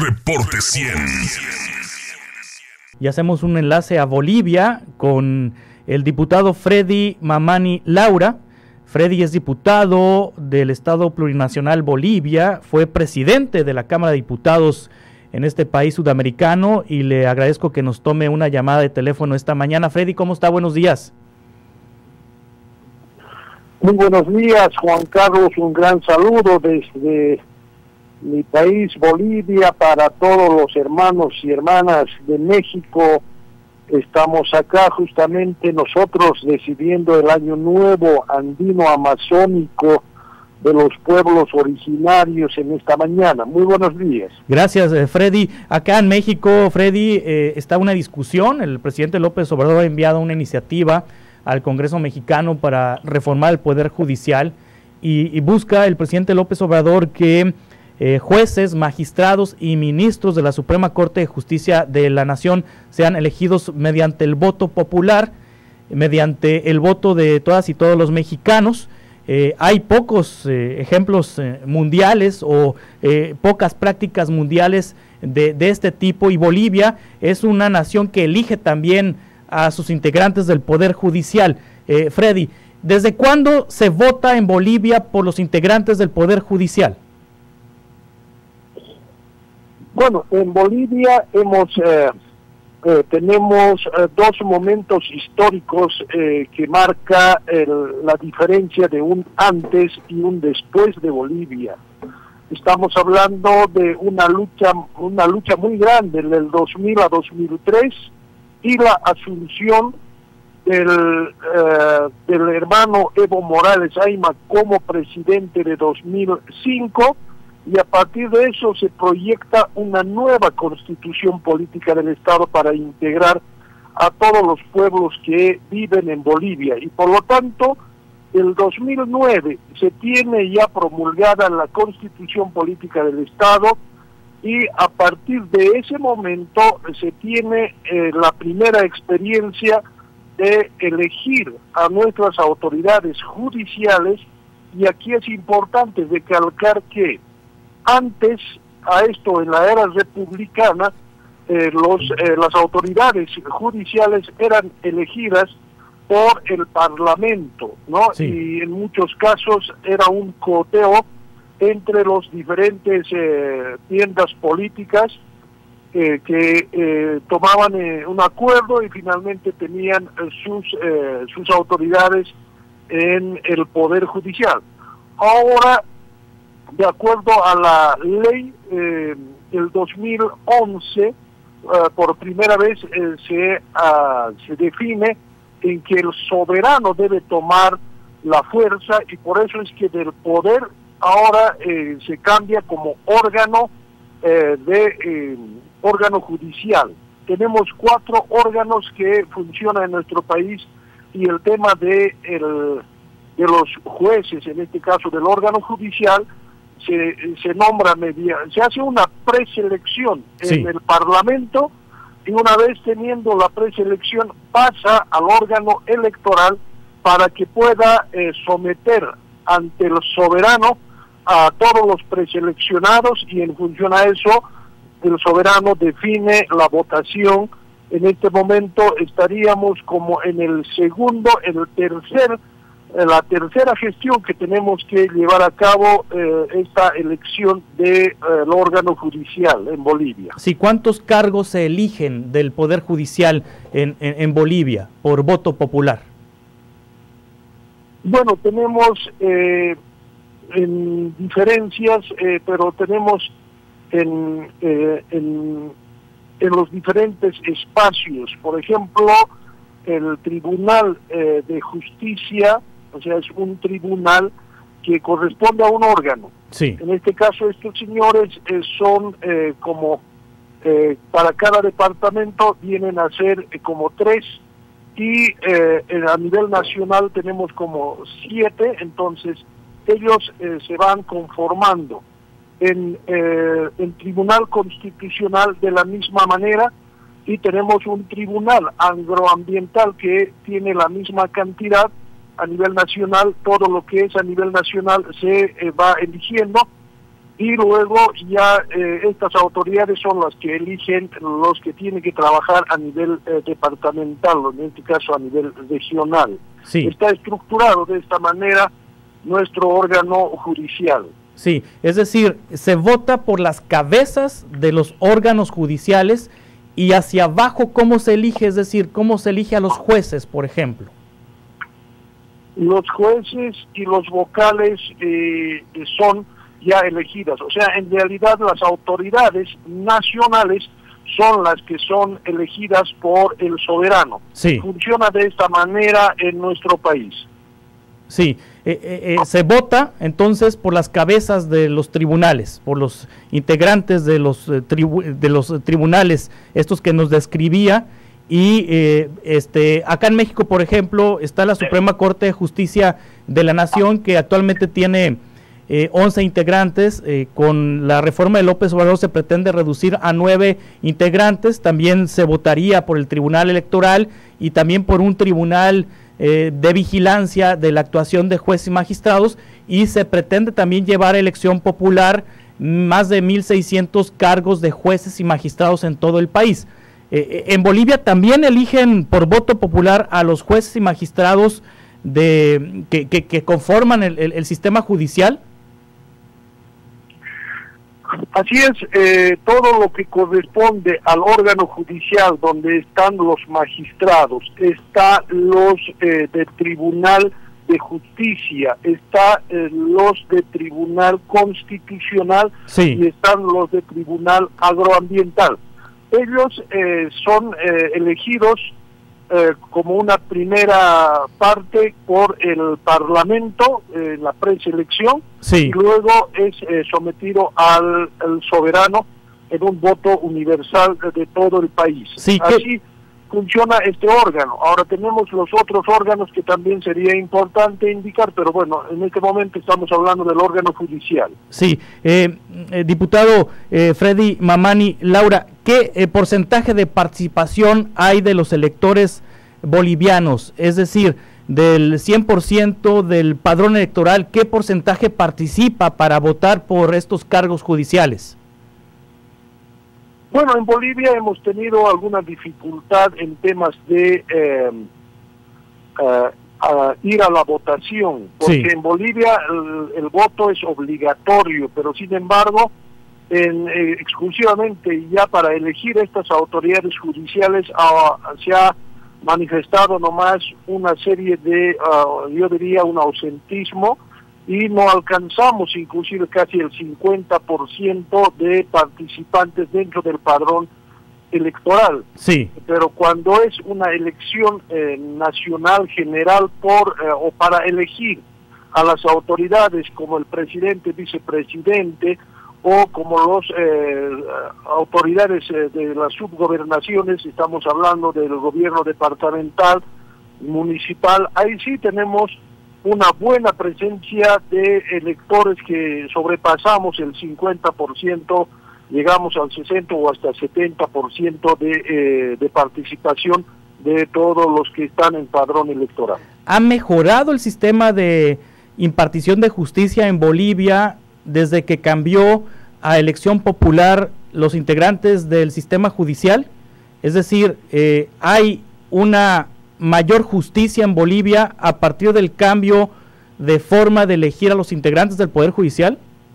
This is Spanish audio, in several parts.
Reporte 100. Y hacemos un enlace a Bolivia con el diputado Freddy Mamani Laura. Freddy es diputado del Estado Plurinacional Bolivia, fue presidente de la Cámara de Diputados en este país sudamericano y le agradezco que nos tome una llamada de teléfono esta mañana. Freddy, ¿cómo está? Buenos días. Muy buenos días, Juan Carlos, un gran saludo desde mi país, Bolivia, para todos los hermanos y hermanas de México. Estamos acá justamente nosotros recibiendo el Año Nuevo Andino Amazónico de los pueblos originarios en esta mañana. Muy buenos días. Gracias, Freddy. Acá en México, Freddy, está una discusión. El presidente López Obrador ha enviado una iniciativa al Congreso mexicano para reformar el Poder Judicial y busca el presidente López Obrador que jueces, magistrados y ministros de la Suprema Corte de Justicia de la Nación sean elegidos mediante el voto popular, mediante el voto de todas y todos los mexicanos. Hay pocos ejemplos mundiales o pocas prácticas mundiales de este tipo, y Bolivia es una nación que elige también a sus integrantes del Poder Judicial. Freddy, ¿desde cuándo se vota en Bolivia por los integrantes del Poder Judicial? Bueno, en Bolivia tenemos dos momentos históricos que marca la diferencia de un antes y un después de Bolivia. Estamos hablando de una lucha muy grande del 2000 a 2003 y la asunción del hermano Evo Morales Ayma como presidente de 2005, y a partir de eso se proyecta una nueva constitución política del Estado para integrar a todos los pueblos que viven en Bolivia. Y por lo tanto, el 2009 se tiene ya promulgada la constitución política del Estado, y a partir de ese momento se tiene la primera experiencia de elegir a nuestras autoridades judiciales. Y aquí es importante recalcar que antes a esto, en la era republicana, las autoridades judiciales eran elegidas por el Parlamento, ¿no? Sí. Y en muchos casos era un coteo entre los diferentes tiendas políticas que tomaban un acuerdo y finalmente tenían sus autoridades en el Poder Judicial. Ahora, de acuerdo a la ley del 2011, por primera vez se define en que el soberano debe tomar la fuerza, y por eso es que del poder ahora se cambia como órgano órgano judicial. Tenemos 4 órganos que funcionan en nuestro país, y el tema de los jueces, en este caso del órgano judicial, se nombra se hace una preselección en el Parlamento, y una vez teniendo la preselección pasa al órgano electoral para que pueda someter ante el soberano a todos los preseleccionados, y en función a eso el soberano define la votación. En este momento estaríamos como en la tercera gestión que tenemos que llevar a cabo esta elección del órgano judicial en Bolivia. Sí, ¿cuántos cargos se eligen del Poder Judicial en Bolivia por voto popular? Bueno, tenemos en diferencias, pero tenemos en los diferentes espacios. Por ejemplo, el Tribunal de Justicia, o sea, es un tribunal que corresponde a un órgano. Sí. En este caso, estos señores son para cada departamento vienen a ser como 3, y a nivel nacional tenemos como 7, entonces ellos se van conformando. En el Tribunal Constitucional de la misma manera, y tenemos un tribunal agroambiental que tiene la misma cantidad a nivel nacional. Todo lo que es a nivel nacional se va eligiendo, y luego ya estas autoridades son las que eligen los que tienen que trabajar a nivel departamental, o en este caso a nivel regional. Sí. Está estructurado de esta manera nuestro órgano judicial. Sí, es decir, se vota por las cabezas de los órganos judiciales y hacia abajo, ¿cómo se elige? Es decir, ¿cómo se elige a los jueces, por ejemplo? Los jueces y los vocales son ya elegidas, o sea, en realidad las autoridades nacionales son las que son elegidas por el soberano. Sí. Funciona de esta manera en nuestro país. Sí, se vota entonces por las cabezas de los tribunales, por los integrantes de los tribunales, estos que nos describía, y acá en México, por ejemplo, está la Suprema Corte de Justicia de la Nación, que actualmente tiene 11 integrantes. Con la reforma de López Obrador se pretende reducir a 9 integrantes. También se votaría por el Tribunal Electoral y también por un tribunal de vigilancia de la actuación de jueces y magistrados, y se pretende también llevar a elección popular más de 1,600 cargos de jueces y magistrados en todo el país. En Bolivia también eligen por voto popular a los jueces y magistrados que conforman el sistema judicial. Así es, todo lo que corresponde al órgano judicial, donde están los magistrados, está los del Tribunal de Justicia, está los de Tribunal Constitucional, sí, y están los de Tribunal Agroambiental. Ellos son elegidos como una primera parte por el Parlamento, la preselección, sí, y luego es sometido al soberano en un voto universal de todo el país. Sí, así funciona este órgano. Ahora tenemos los otros órganos que también sería importante indicar, pero bueno, en este momento estamos hablando del órgano judicial. Sí, diputado Freddy Mamani, Laura, ¿qué porcentaje de participación hay de los electores bolivianos? Es decir, del 100% del padrón electoral, ¿qué porcentaje participa para votar por estos cargos judiciales? Bueno, en Bolivia hemos tenido alguna dificultad en temas de ir a la votación, porque sí, en Bolivia el voto es obligatorio, pero sin embargo, exclusivamente ya para elegir estas autoridades judiciales se ha manifestado nomás una serie de, yo diría, un ausentismo, y no alcanzamos inclusive casi el 50% de participantes dentro del padrón electoral. Sí. Pero cuando es una elección nacional general o para elegir a las autoridades como el presidente, vicepresidente, o como los autoridades de las subgobernaciones, estamos hablando del gobierno departamental, municipal, ahí sí tenemos una buena presencia de electores que sobrepasamos el 50%, llegamos al 60 o hasta 70% de participación de todos los que están en padrón electoral. ¿Ha mejorado el sistema de impartición de justicia en Bolivia desde que cambió a elección popular los integrantes del sistema judicial? Es decir, ¿hay una mayor justicia en Bolivia a partir del cambio de forma de elegir a los integrantes del Poder Judicial?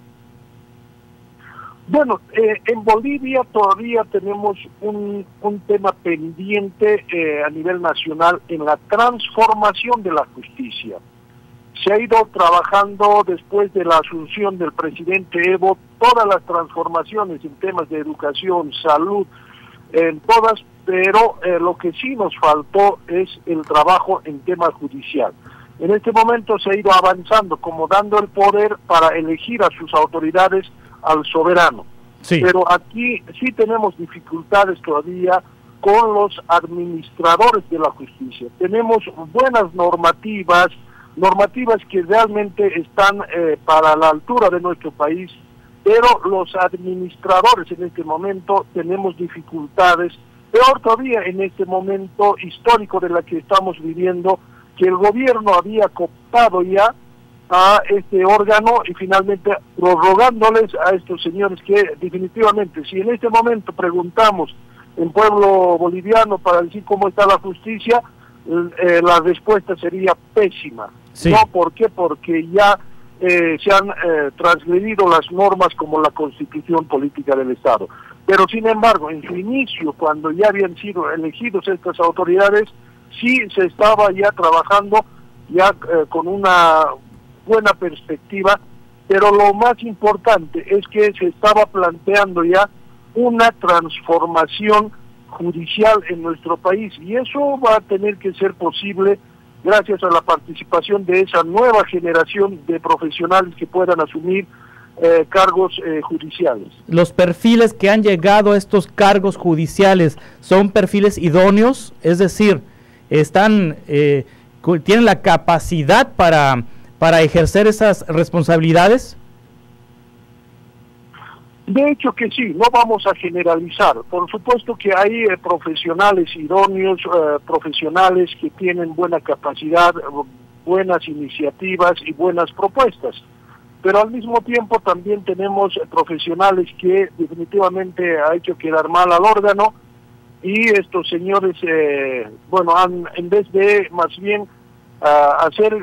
Bueno, en Bolivia todavía tenemos un tema pendiente a nivel nacional en la transformación de la justicia. Se ha ido trabajando después de la asunción del presidente Evo todas las transformaciones en temas de educación, salud, en todas, pero lo que sí nos faltó es el trabajo en tema judicial. En este momento se ha ido avanzando, como dando el poder para elegir a sus autoridades al soberano. Sí. Pero aquí sí tenemos dificultades todavía con los administradores de la justicia. Tenemos buenas normativas que realmente están para la altura de nuestro país, pero los administradores en este momento tenemos dificultades, peor todavía en este momento histórico de la que estamos viviendo, que el gobierno había cooptado ya a este órgano y finalmente prorrogándoles a estos señores que definitivamente, si en este momento preguntamos en pueblo boliviano para decir cómo está la justicia, la respuesta sería pésima. Sí. ¿No? ¿Por qué? Porque ya se han transgredido las normas como la Constitución Política del Estado. Pero sin embargo, en su inicio, cuando ya habían sido elegidos estas autoridades, sí se estaba ya trabajando ya con una buena perspectiva, pero lo más importante es que se estaba planteando ya una transformación judicial en nuestro país, y eso va a tener que ser posible gracias a la participación de esa nueva generación de profesionales que puedan asumir cargos judiciales. ¿Los perfiles que han llegado a estos cargos judiciales son perfiles idóneos? Es decir, tienen la capacidad para ejercer esas responsabilidades? De hecho que sí, no vamos a generalizar. Por supuesto que hay profesionales idóneos, profesionales que tienen buena capacidad, buenas iniciativas y buenas propuestas. Pero al mismo tiempo también tenemos profesionales que definitivamente ha hecho quedar mal al órgano, y estos señores, en vez de más bien hacer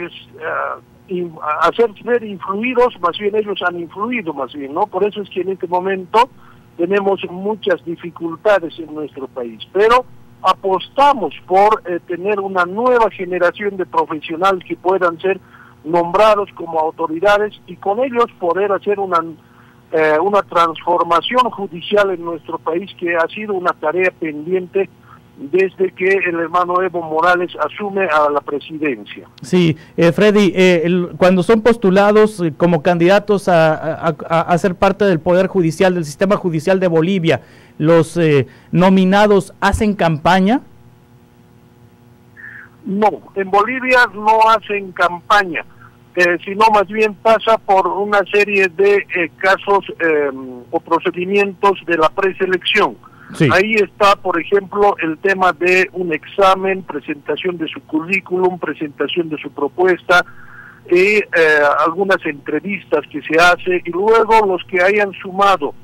ser influidos, más bien ellos han influido más bien, ¿no? Por eso es que en este momento tenemos muchas dificultades en nuestro país, pero apostamos por tener una nueva generación de profesionales que puedan ser nombrados como autoridades y con ellos poder hacer una transformación judicial en nuestro país, que ha sido una tarea pendiente desde que el hermano Evo Morales asume a la presidencia. Sí, Freddy, cuando son postulados como candidatos a ser parte del Poder Judicial, del sistema judicial de Bolivia, ¿los nominados hacen campaña? No, en Bolivia no hacen campaña, sino más bien pasa por una serie de casos o procedimientos de la preselección. Sí. Ahí está, por ejemplo, el tema de un examen, presentación de su currículum, presentación de su propuesta, y algunas entrevistas que se hace, y luego los que hayan sumado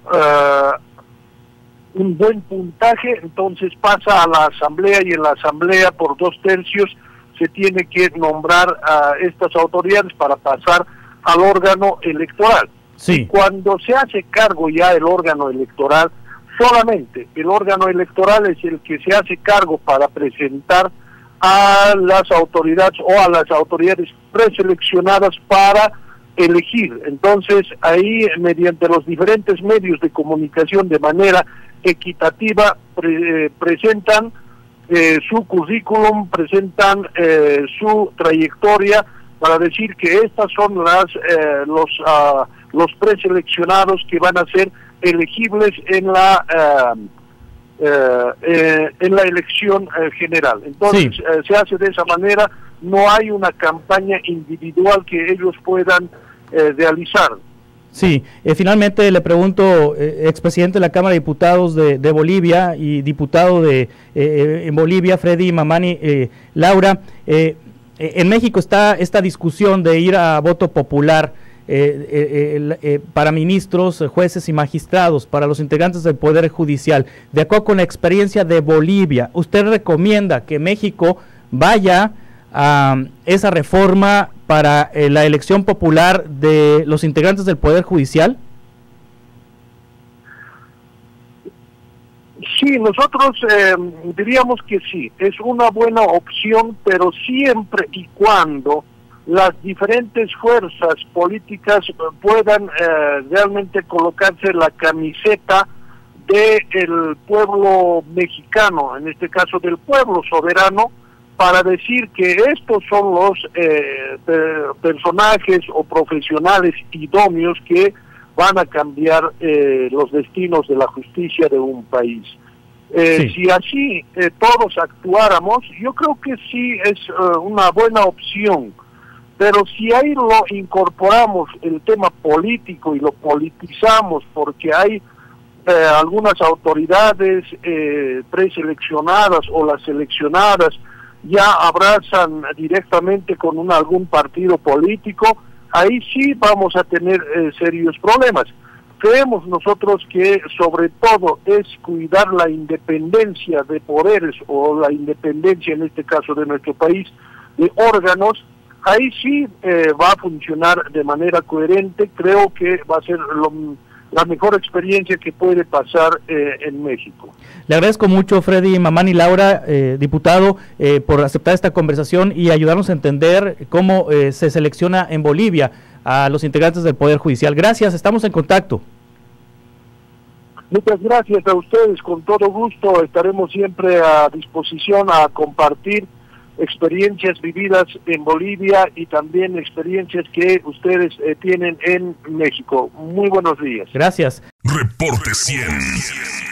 un buen puntaje, entonces pasa a la asamblea, y en la asamblea por 2/3 se tiene que nombrar a estas autoridades para pasar al órgano electoral. Sí. Y cuando se hace cargo ya el órgano electoral, solamente el órgano electoral es el que se hace cargo para presentar a las autoridades o a las autoridades preseleccionadas para elegir. Entonces ahí, mediante los diferentes medios de comunicación de manera equitativa, presentan su currículum, presentan su trayectoria para decir que estas son los preseleccionados que van a ser elegibles en la elección general. Entonces sí. Se hace de esa manera, no hay una campaña individual que ellos puedan realizar. Sí, finalmente le pregunto, expresidente de la Cámara de Diputados de Bolivia y diputado en Bolivia, Freddy Mamani, Laura, en México está esta discusión de ir a voto popular para ministros, jueces y magistrados, para los integrantes del Poder Judicial. De acuerdo con la experiencia de Bolivia, ¿usted recomienda que México vaya a esa reforma para la elección popular de los integrantes del Poder Judicial? Sí, nosotros diríamos que sí, es una buena opción, pero siempre y cuando las diferentes fuerzas políticas puedan realmente colocarse la camiseta del pueblo mexicano, en este caso del pueblo soberano, para decir que estos son los personajes o profesionales idóneos que van a cambiar los destinos de la justicia de un país. Sí. Si así todos actuáramos, yo creo que sí es una buena opción. Pero si ahí lo incorporamos el tema político y lo politizamos, porque hay algunas autoridades preseleccionadas o las seleccionadas ya abrazan directamente con algún partido político, ahí sí vamos a tener serios problemas. Creemos nosotros que sobre todo es cuidar la independencia de poderes, o la independencia en este caso de nuestro país, de órganos. Ahí sí va a funcionar de manera coherente. Creo que va a ser la mejor experiencia que puede pasar en México. Le agradezco mucho, Freddy Mamani Laura, diputado, por aceptar esta conversación y ayudarnos a entender cómo se selecciona en Bolivia a los integrantes del Poder Judicial. Gracias, estamos en contacto. Muchas gracias a ustedes, con todo gusto estaremos siempre a disposición a compartir experiencias vividas en Bolivia y también experiencias que ustedes tienen en México. Muy buenos días. Gracias. Reporte 100.